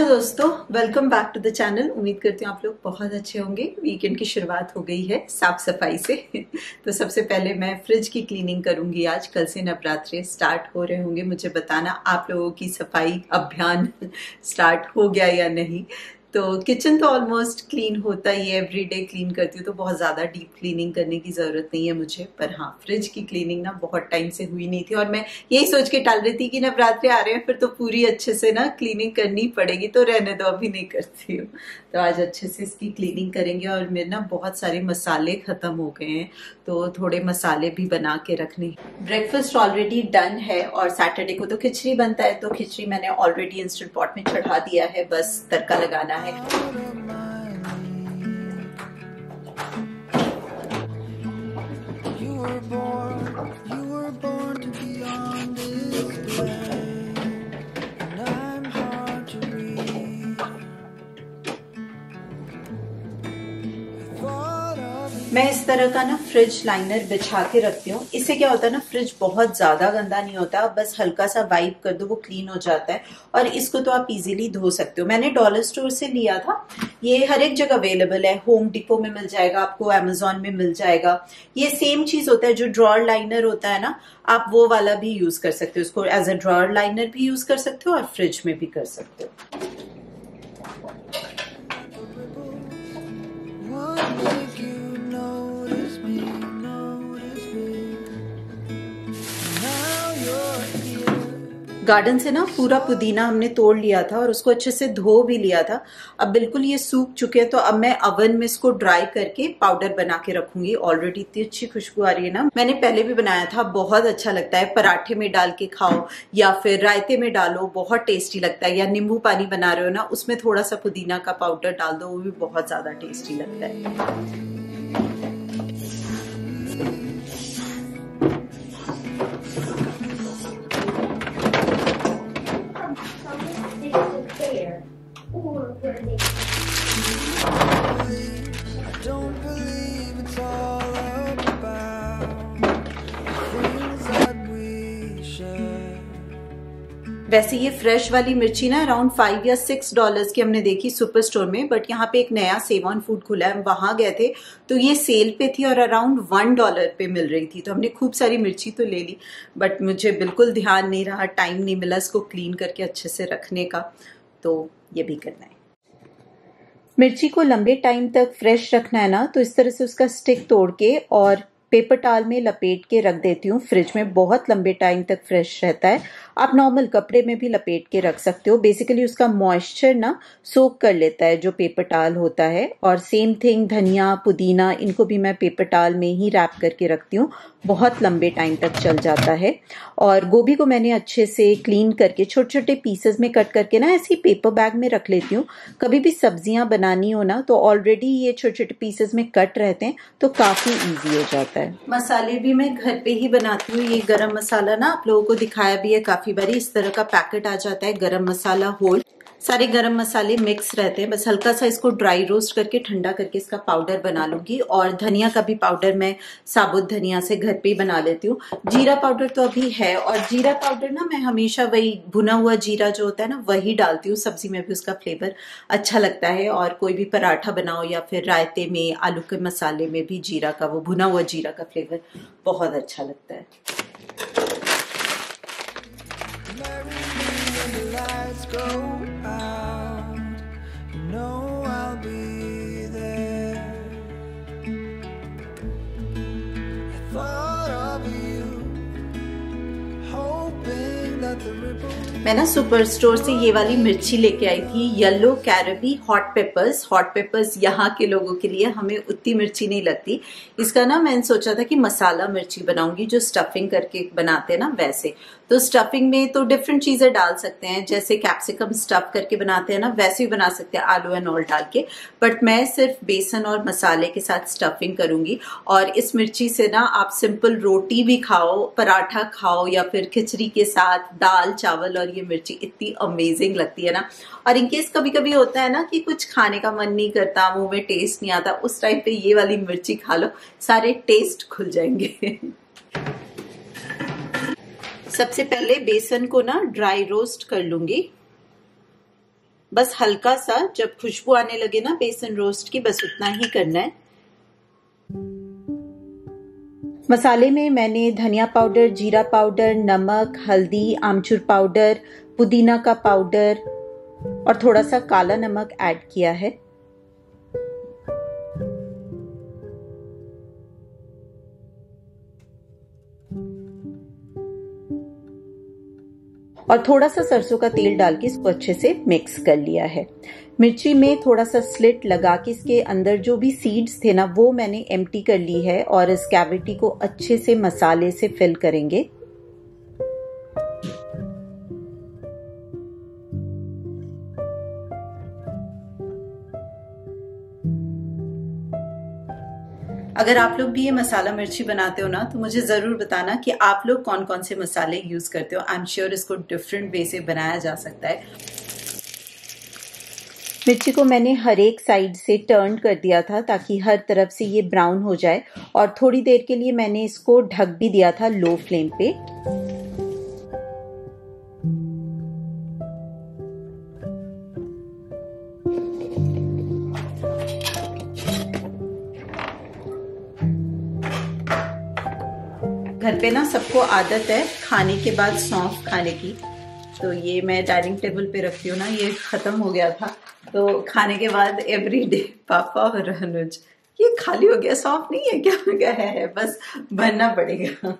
Hello दोस्तों, welcome back to the channel. उम्मीद करती हूँ आप लोग बहुत अच्छे होंगे। वीकेंड की शुरुआत हो गई है साफ सफाई से। तो सबसे पहले मैं फ्रिज की क्लीनिंग करूंगी आज। कल से नवरात्रे स्टार्ट हो रहे होंगे। मुझे बताना आप लोगों की सफाई अभियान स्टार्ट हो गया या नहीं। तो किचन तो ऑलमोस्ट क्लीन होता ही है, एवरीडे क्लीन करती हूँ, तो बहुत ज़्यादा डीप क्लीनिंग करने की ज़रूरत नहीं है मुझे। पर हाँ, फ्रिज की क्लीनिंग ना बहुत टाइम से हुई नहीं थी और मैं यही सोच के टाल रही थी कि नवरात्रे आ रहे हैं, फिर तो पूरी अच्छे से ना क्लीनिंग करनी पड़ेगी, तो रहने दो, अभी नहीं करती हूँ। तो आज अच्छे से इसकी क्लीनिंग करेंगे। और मेरे ना बहुत सारे मसाले ख़त्म हो गए हैं, तो थोड़े मसाले भी बना के रखने। ब्रेकफास्ट ऑलरेडी डन है और सैटरडे को तो खिचड़ी बनता है, तो खिचड़ी मैंने ऑलरेडी इंस्टेंट पॉट में चढ़ा दिया है, बस तड़का लगाना है। मैं इस तरह का ना फ्रिज लाइनर बिछा के रखती हूँ। इससे क्या होता है ना, फ्रिज बहुत ज्यादा गंदा नहीं होता, बस हल्का सा वाइप कर दो वो क्लीन हो जाता है। और इसको तो आप इजीली धो सकते हो। मैंने डॉलर स्टोर से लिया था, ये हर एक जगह अवेलेबल है। होम डिपो में मिल जाएगा आपको, अमेजोन में मिल जाएगा। ये सेम चीज होता है, जो ड्रॉअर लाइनर होता है ना, आप वो वाला भी यूज कर सकते हो। इसको एज अ ड्रॉअर लाइनर भी यूज कर सकते हो और फ्रिज में भी कर सकते हो। गार्डन से ना पूरा पुदीना हमने तोड़ लिया था और उसको अच्छे से धो भी लिया था। अब बिल्कुल ये सूख चुके हैं, तो अब मैं अवन में इसको ड्राई करके पाउडर बना के रखूंगी। ऑलरेडी इतनी अच्छी खुशबू आ रही है ना। मैंने पहले भी बनाया था, बहुत अच्छा लगता है। पराठे में डाल के खाओ या फिर रायते में डालो, बहुत टेस्टी लगता है। या नींबू पानी बना रहे हो ना, उसमें थोड़ा सा पुदीना का पाउडर डाल दो, वो भी बहुत ज्यादा टेस्टी लगता है। वैसे ये फ्रेश वाली मिर्ची ना अराउंड $5 या $6 की हमने देखी सुपर स्टोर में, बट यहाँ पे एक नया सेव ऑन फूड खुला है, हम वहां गए थे तो ये सेल पे थी और अराउंड $1 पे मिल रही थी। तो हमने खूब सारी मिर्ची तो ले ली, बट मुझे बिल्कुल ध्यान नहीं रहा, टाइम नहीं मिला इसको क्लीन करके अच्छे से रखने का, तो ये भी करना है। मिर्ची को लंबे टाइम तक फ्रेश रखना है ना, तो इस तरह से उसका स्टिक तोड़ के और पेपर टाल में लपेट के रख देती हूँ। फ्रिज में बहुत लंबे टाइम तक फ्रेश रहता है। आप नॉर्मल कपड़े में भी लपेट के रख सकते हो। बेसिकली उसका मॉइस्चर ना सोक कर लेता है जो पेपर टाल होता है। और सेम थिंग धनिया, पुदीना, इनको भी मैं पेपर टाल में ही रैप करके रखती हूँ, बहुत लंबे टाइम तक चल जाता है। और गोभी को मैंने अच्छे से क्लीन करके छोटे छोटे पीसेस में कट करके ना ऐसे पेपर बैग में रख लेती हूँ। कभी भी सब्जियां बनानी हो ना, तो ऑलरेडी ये छोटे छोटे पीसेस में कट रहते हैं, तो काफी इजी हो जाता है। मसाले भी मैं घर पे ही बनाती हूँ। ये गरम मसाला ना आप लोगों को दिखाया भी है काफी बारी, इस तरह का पैकेट आ जाता है, गरम मसाला होल। सारे गरम मसाले मिक्स रहते हैं, बस हल्का सा इसको ड्राई रोस्ट करके ठंडा करके इसका पाउडर बना लूंगी। और धनिया का भी पाउडर मैं साबुत धनिया से घर पे ही बना लेती हूँ। जीरा पाउडर तो अभी है, और जीरा पाउडर ना मैं हमेशा वही भुना हुआ जीरा जो होता है ना, वही डालती हूँ। सब्जी में भी उसका फ्लेवर अच्छा लगता है। और कोई भी पराठा बनाओ या फिर रायते में, आलू के मसाले में भी जीरा का, वो भुना हुआ जीरा का फ्लेवर बहुत अच्छा लगता है। Lights go out, you know I'll be there. I thought of you, hoping that the ripple. मैं ना सुपर स्टोर से ये वाली मिर्ची लेके आई थी, yellow Caribe hot peppers. Hot peppers यहाँ के लोगों के लिए, हमें उतनी मिर्ची नहीं लगती। इसका ना मैंने सोचा था कि मसाला मिर्ची बनाऊंगी, जो स्टफिंग करके बनाते हैं ना वैसे। तो स्टफिंग में तो डिफरेंट चीजें डाल सकते हैं, जैसे कैप्सिकम स्टफ करके बनाते हैं ना, वैसे भी बना सकते हैं आलू एंड ऑल डाल के। बट मैं सिर्फ बेसन और मसाले के साथ स्टफिंग करूंगी। और इस मिर्ची से ना आप सिंपल रोटी भी खाओ, पराठा खाओ, या फिर खिचड़ी के साथ दाल चावल, और ये मिर्ची इतनी अमेजिंग लगती है ना। और इनकेस कभी कभी होता है ना कि कुछ खाने का मन नहीं करता, मुंह में टेस्ट नहीं आता, उस टाइम पे ये वाली मिर्ची खा लो, सारे टेस्ट खुल जाएंगे। सबसे पहले बेसन को ना ड्राई रोस्ट कर लूंगी। बस हल्का सा जब खुशबू आने लगे ना बेसन रोस्ट की, बस उतना ही करना है। मसाले में मैंने धनिया पाउडर, जीरा पाउडर, नमक, हल्दी, आमचूर पाउडर, पुदीना का पाउडर और थोड़ा सा काला नमक ऐड किया है। और थोड़ा सा सरसों का तेल डाल के इसको अच्छे से मिक्स कर लिया है। मिर्ची में थोड़ा सा स्लिट लगा के इसके अंदर जो भी सीड्स थे ना वो मैंने एम्प्टी कर ली है और इस कैविटी को अच्छे से मसाले से फिल करेंगे। अगर आप लोग भी ये मसाला मिर्ची बनाते हो ना तो मुझे जरूर बताना कि आप लोग कौन कौन से मसाले यूज करते हो। आई एम श्योर इसको डिफरेंट वे से बनाया जा सकता है। मिर्ची को मैंने हर एक साइड से टर्न कर दिया था ताकि हर तरफ से ये ब्राउन हो जाए और थोड़ी देर के लिए मैंने इसको ढक भी दिया था लो फ्लेम पे। घर पे ना सबको आदत है खाने के बाद सौंफ खाने की, तो ये मैं डाइनिंग टेबल पे रखती हूँ ना, ये खत्म हो गया था तो खाने के बाद एवरी डे पापा और अनुज, ये खाली हो गया, सौंफ नहीं है क्या है, बस बनना पड़ेगा।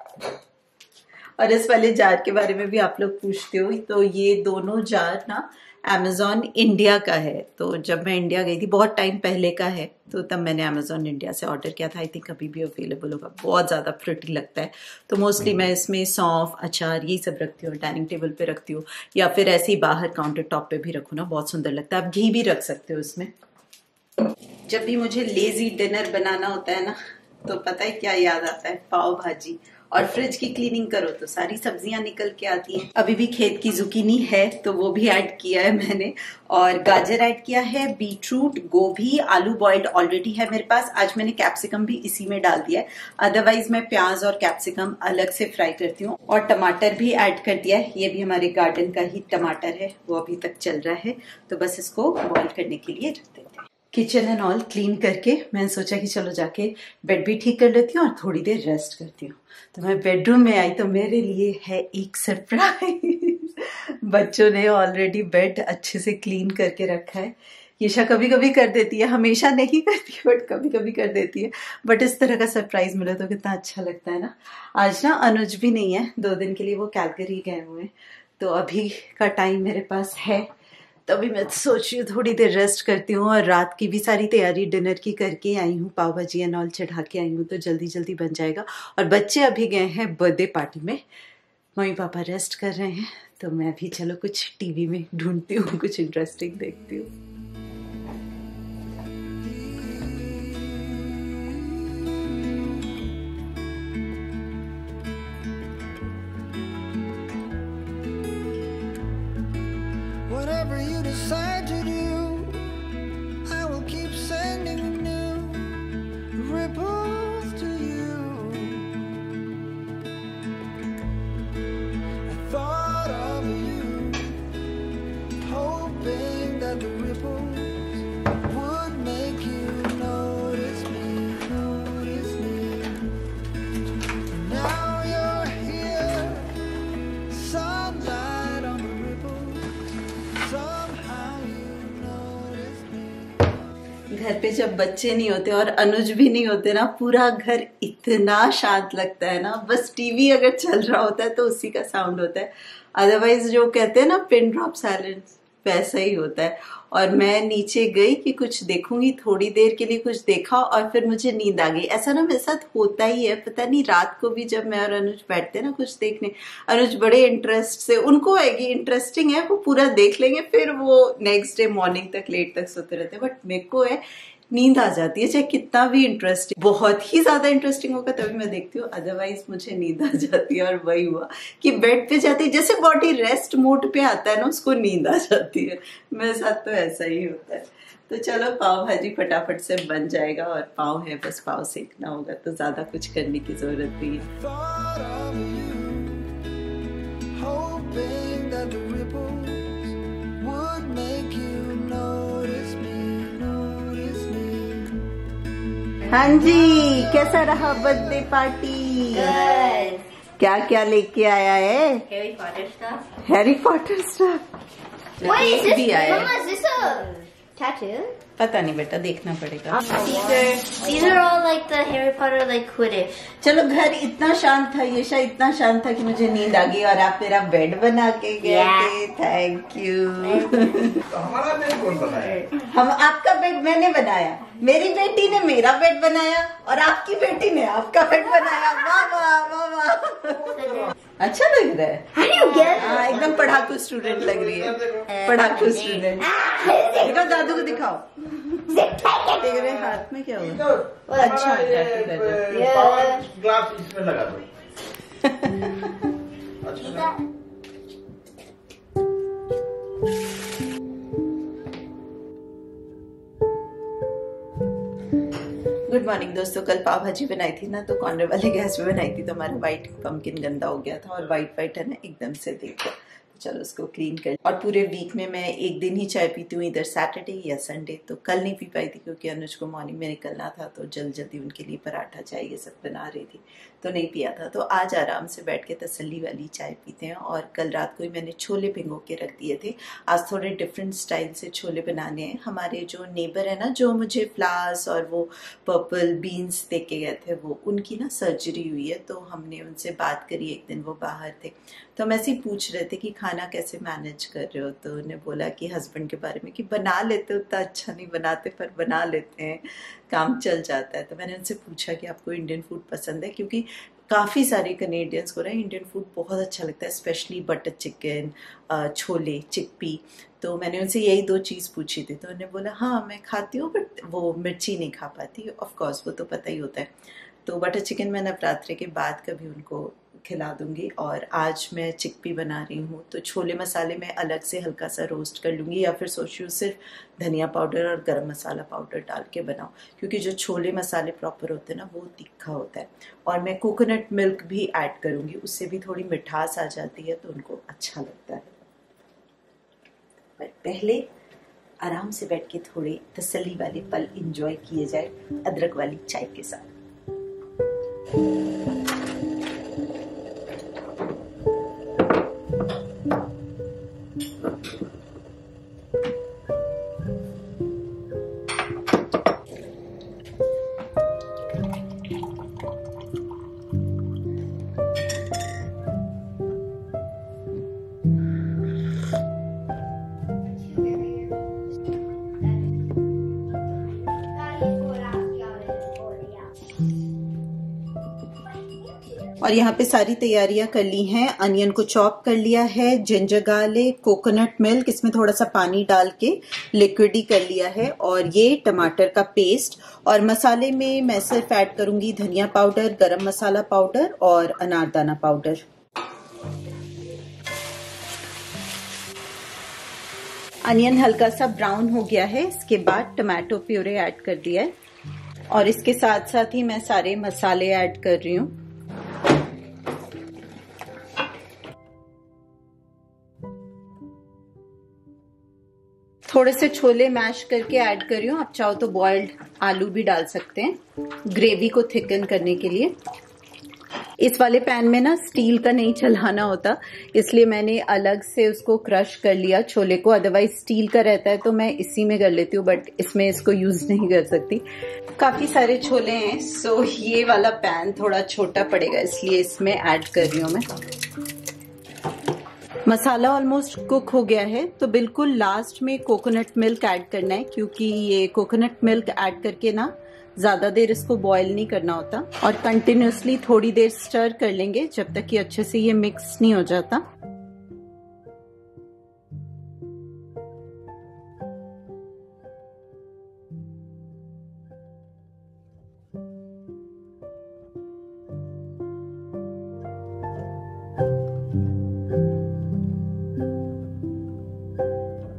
और इस वाले जार के बारे में भी आप लोग पूछते हो, तो ये दोनों जार ना अमेज़ॉन इंडिया का है। तो जब मैं इंडिया गई थी, बहुत टाइम पहले का है, तो तब मैंने अमेज़ॉन इंडिया से ऑर्डर किया था। आई थिंक अभी भी अवेलेबल होगा। बहुत ज़्यादा प्रिटी लगता है। तो मोस्टली मैं इसमें सौंफ, अचार यही सब रखती हूँ, डाइनिंग टेबल पे रखती हूँ या फिर ऐसे ही बाहर काउंटर टॉप पे भी रखूँ ना, बहुत सुंदर लगता है। आप घी भी रख सकते हो इसमें। जब भी मुझे लेजी डिनर बनाना होता है ना, तो पता है क्या याद आता है? पाव भाजी। और फ्रिज की क्लीनिंग करो तो सारी सब्जियां निकल के आती हैं। अभी भी खेत की जुकीनी है तो वो भी ऐड किया है मैंने, और गाजर ऐड किया है, बीटरूट, गोभी, आलू बॉइल्ड ऑलरेडी है मेरे पास। आज मैंने कैप्सिकम भी इसी में डाल दिया है, अदरवाइज मैं प्याज और कैप्सिकम अलग से फ्राई करती हूँ। और टमाटर भी ऐड कर दिया है, ये भी हमारे गार्डन का ही टमाटर है, वो अभी तक चल रहा है। तो बस इसको बॉइल करने के लिए रख देते हैं। किचन एंड ऑल क्लीन करके मैंने सोचा कि चलो जाके बेड भी ठीक कर लेती हूँ और थोड़ी देर रेस्ट करती हूँ। तो मैं बेडरूम में आई तो मेरे लिए है एक सरप्राइज। बच्चों ने ऑलरेडी बेड अच्छे से क्लीन करके रखा है। यशा कभी कभी कर देती है, हमेशा नहीं करती है बट कभी कभी कर देती है। बट इस तरह का सरप्राइज मिला तो कितना अच्छा लगता है ना। आज ना अनुज भी नहीं है, 2 दिन के लिए वो कैलगरी गए हुए हैं, तो अभी का टाइम मेरे पास है। तभी मैं सोच रही हूँ थोड़ी देर रेस्ट करती हूँ। और रात की भी सारी तैयारी डिनर की करके आई हूँ, पाव भाजी एंड ऑल चढ़ा के आई हूँ, तो जल्दी जल्दी बन जाएगा। और बच्चे अभी गए हैं बर्थडे पार्टी में, मम्मी पापा रेस्ट कर रहे हैं, तो मैं भी चलो कुछ टीवी में ढूंढती हूँ, कुछ इंटरेस्टिंग देखती हूँ। Whatever you decide to do, I will keep sending new ripples to you. I thought of you, hoping that the ripples would make you notice me, notice me. And now you're here, sunlight on the ripples. घर पे जब बच्चे नहीं होते और अनुज भी नहीं होते ना, पूरा घर इतना शांत लगता है ना। बस टीवी अगर चल रहा होता है तो उसी का साउंड होता है, अदरवाइज जो कहते हैं ना पिन ड्रॉप साइलेंस, वैसा ही होता है। और मैं नीचे गई कि कुछ देखूंगी, थोड़ी देर के लिए कुछ देखा और फिर मुझे नींद आ गई। ऐसा ना मेरे साथ होता ही है, पता नहीं। रात को भी जब मैं और अनुज बैठते हैं ना कुछ देखने, अनुज बड़े इंटरेस्ट से, उनको है कि इंटरेस्टिंग है, वो पूरा देख लेंगे, फिर वो नेक्स्ट डे मॉर्निंग तक लेट तक सोते रहते हैं। बट मेरे को है नींद आ जाती है, चाहे कितना भी इंटरेस्टिंग, बहुत ही ज्यादा इंटरेस्टिंग होगा तभी मैं देखती हूँ, अदरवाइज मुझे नींद आ जाती है। और वही हुआ कि बेड पे जाती है, जैसे बॉडी रेस्ट मोड पे आता है ना, उसको नींद आ जाती है। मेरे साथ तो ऐसा ही होता है। तो चलो पाव भाजी फटाफट से बन जाएगा, और पाव है, बस पाव सेकना होगा, तो ज्यादा कुछ करने की जरूरत नहीं है। हाँ जी, कैसा रहा बर्थडे पार्टी? क्या क्या लेके आया है? Harry Potter stuff. Harry Potter stuff. Wait, is भी this, आया Mama, है। is this a tattoo? पता नहीं बेटा, देखना पड़ेगा। These are all like the Harry Potter like Quidditch. चलो, घर इतना शांत था, ये शायद इतना शांत था कि मुझे नींद आ गई और आप मेरा बेड बना के गए थे। Thank you. हमारा बेड कौन बनाया? हम आपका बेड मैंने बनाया, मेरी बेटी ने मेरा बेड बनाया और आपकी बेटी ने आपका बेड बनाया। वाह वाह वाह वाह, अच्छा लग रहा है। How do you get हाँ, एकदम पढ़ाकू स्टूडेंट लग रही है, पढ़ाकू स्टूडेंट। दिखाओ, दादू को दिखाओ। तेरे हाथ में क्या हुआ? अच्छा, ग्लास इसमें लगा दो। अच्छा, गुड मॉर्निंग दोस्तों। कल पाव भाजी बनाई थी ना, तो कॉर्नर वाले गैस पे बनाई थी, तो हमारा व्हाइट पम्पकिन गंदा हो गया था और व्हाइट है ना एकदम से, देखो। चलो उसको क्लीन कर। और पूरे वीक में मैं एक दिन ही चाय पीती हूँ, इधर सैटरडे या संडे। तो कल नहीं पी पाई थी क्योंकि अनुज को मॉर्निंग में निकलना था, तो जल्दी उनके लिए पराठा चाय ये सब बना रही थी, तो नहीं पिया था। तो आज आराम से बैठ के तसल्ली वाली चाय पीते हैं। और कल रात को ही मैंने छोले भिगो के रख दिए थे। आज थोड़े डिफरेंट स्टाइल से छोले बनाने हैं। हमारे जो नेबर है ना, जो मुझे फ्लावर्स और वो पर्पल बीन्स दे के गए थे, वो उनकी ना सर्जरी हुई है, तो हमने उनसे बात करी। एक दिन वो बाहर थे, तो हम ऐसे ही पूछ रहे थे कि खाना कैसे मैनेज कर रहे हो। तो उन्हें बोला कि हस्बैंड के बारे में कि बना लेते, उतना अच्छा नहीं बनाते पर बना लेते हैं, काम चल जाता है। तो मैंने उनसे पूछा कि आपको इंडियन फूड पसंद है, क्योंकि काफ़ी सारे कनेडियंस को ना इंडियन फूड बहुत अच्छा लगता है, specially butter chicken, chole, chickpea. तो मैंने उनसे यही दो चीज़ पूछी थी, तो उन्होंने बोला हाँ मैं खाती हूँ, बट वो मिर्ची नहीं खा पाती। ऑफ कोर्स वो तो पता ही होता है। तो बटर चिकन मैं नवरात्रि के बाद कभी उनको खिला दूंगी। और आज मैं चिकपी बना रही हूँ, तो छोले मसाले मैं अलग से हल्का सा रोस्ट कर लूँगी, या फिर सोच रही हूँ सिर्फ धनिया पाउडर और गरम मसाला पाउडर डाल के बनाऊँ, क्योंकि जो छोले मसाले प्रॉपर होते हैं ना, वो तीखा होता है। और मैं कोकोनट मिल्क भी ऐड करूँगी, उससे भी थोड़ी मिठास आ जाती है, तो उनको अच्छा लगता है। पर पहले आराम से बैठ के थोड़े तसल्ली वाले पल इंजॉय किए जाए अदरक वाली चाय के साथ। और यहाँ पे सारी तैयारियां कर ली हैं। अनियन को चॉप कर लिया है, जिंजर गार्लिक, कोकोनट मिल्क, इसमें थोड़ा सा पानी डाल के लिक्विड ही कर लिया है, और ये टमाटर का पेस्ट। और मसाले में मैं सिर्फ ऐड करूंगी धनिया पाउडर, गरम मसाला पाउडर और अनारदाना पाउडर। अनियन हल्का सा ब्राउन हो गया है, इसके बाद टमाटो प्यूरे ऐड कर दिया है, और इसके साथ साथ ही मैं सारे मसाले ऐड कर रही हूँ। थोड़े से छोले मैश करके ऐड कर रही हूँ, आप चाहो तो बॉइल्ड आलू भी डाल सकते हैं ग्रेवी को थिकन करने के लिए। इस वाले पैन में ना स्टील का नहीं चलाना होता, इसलिए मैंने अलग से उसको क्रश कर लिया छोले को। अदरवाइज स्टील का रहता है तो मैं इसी में कर लेती हूँ, बट इसमें इसको यूज नहीं कर सकती। काफी सारे छोले हैं, सो ये वाला पैन थोड़ा छोटा पड़ेगा, इसलिए इसमें ऐड कर रही हूँ मैं। मसाला ऑलमोस्ट कुक हो गया है, तो बिल्कुल लास्ट में कोकोनट मिल्क ऐड करना है, क्योंकि ये कोकोनट मिल्क ऐड करके ना ज्यादा देर इसको बॉईल नहीं करना होता। और कंटिन्यूसली थोड़ी देर स्टर कर लेंगे जब तक कि अच्छे से ये मिक्स नहीं हो जाता।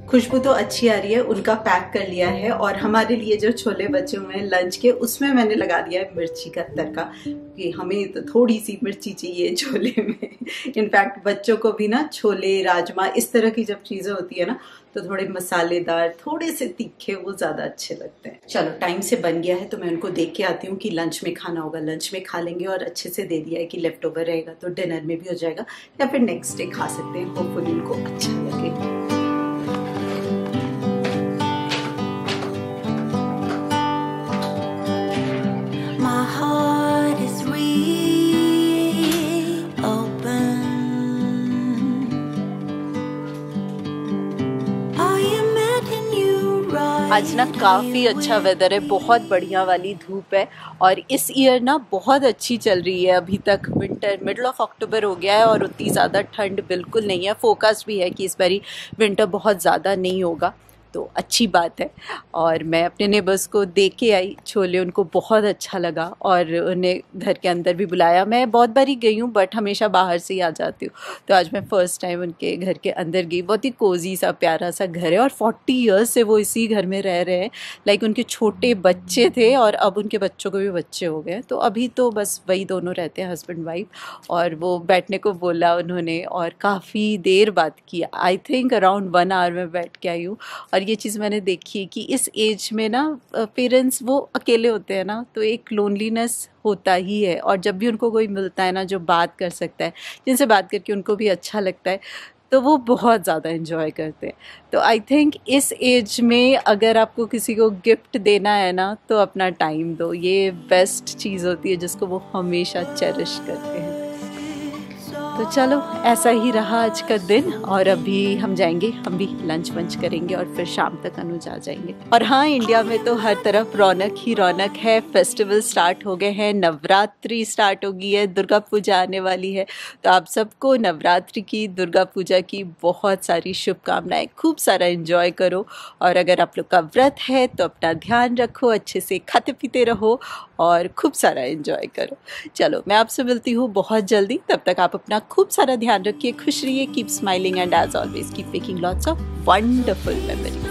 खुशबू तो अच्छी आ रही है, उनका पैक कर लिया है और हमारे लिए जो छोले बचे हुए हैं लंच के उसमें मैंने लगा दिया है मिर्ची का तड़का कि हमें तो थोड़ी सी मिर्ची चाहिए छोले में। इनफैक्ट बच्चों को भी ना छोले राजमा इस तरह की जब चीज़ें होती है ना तो थोड़े मसालेदार थोड़े से तीखे वो ज़्यादा अच्छे लगते हैं। चलो टाइम से बन गया है तो मैं उनको देख के आती हूँ कि लंच में खाना होगा, लंच में खा लेंगे और अच्छे से दे दिया है कि लेफ्ट ओवर रहेगा तो डिनर में भी हो जाएगा या फिर नेक्स्ट डे खा सकते हैं, होपफुली उनको अच्छा लगे। आज ना काफ़ी अच्छा वेदर है, बहुत बढ़िया वाली धूप है और इस ईयर ना बहुत अच्छी चल रही है। अभी तक विंटर मिडल ऑफ अक्टूबर हो गया है और उतनी ज़्यादा ठंड बिल्कुल नहीं है। फोकस भी है कि इस बारी विंटर बहुत ज़्यादा नहीं होगा तो अच्छी बात है। और मैं अपने नेबर्स को दे के आई छोले, उनको बहुत अच्छा लगा और उन्हें घर के अंदर भी बुलाया। मैं बहुत बारी गई हूँ बट हमेशा बाहर से ही आ जाती हूँ, तो आज मैं फ़र्स्ट टाइम उनके घर के अंदर गई। बहुत ही कोजी सा प्यारा सा घर है और 40 इयर्स से वो इसी घर में रह रहे हैं। लाइक उनके छोटे बच्चे थे और अब उनके बच्चों को भी बच्चे हो गए, तो अभी तो बस वही दोनों रहते हैं, हस्बैंड वाइफ। और वो बैठने को बोला उन्होंने और काफ़ी देर बात की, आई थिंक अराउंड 1 आवर में बैठ के आई हूँ। और ये चीज़ मैंने देखी कि इस एज में ना पेरेंट्स वो अकेले होते हैं ना तो एक लोनलीनेस होता ही है, और जब भी उनको कोई मिलता है ना जो बात कर सकता है, जिनसे बात करके उनको भी अच्छा लगता है, तो वो बहुत ज़्यादा इन्जॉय करते हैं। तो आई थिंक इस एज में अगर आपको किसी को गिफ्ट देना है ना तो अपना टाइम दो, ये बेस्ट चीज़ होती है जिसको वो हमेशा चेरिश करते हैं। तो चलो ऐसा ही रहा आज का दिन और अभी हम जाएंगे, हम भी लंच वंच करेंगे और फिर शाम तक अनुज आ जाएंगे। और हाँ, इंडिया में तो हर तरफ रौनक ही रौनक है। फेस्टिवल स्टार्ट हो गए हैं, नवरात्रि स्टार्ट हो गई है, दुर्गा पूजा आने वाली है। तो आप सबको नवरात्रि की, दुर्गा पूजा की बहुत सारी शुभकामनाएं। खूब सारा एंजॉय करो और अगर आप लोग का व्रत है तो अपना ध्यान रखो, अच्छे से खाते पीते रहो और खूब सारा एंजॉय करो। चलो मैं आपसे मिलती हूँ बहुत जल्दी, तब तक आप अपना खूब सारा ध्यान रखिए, खुश रहिए, keep smiling and as always keep making lots of wonderful memories.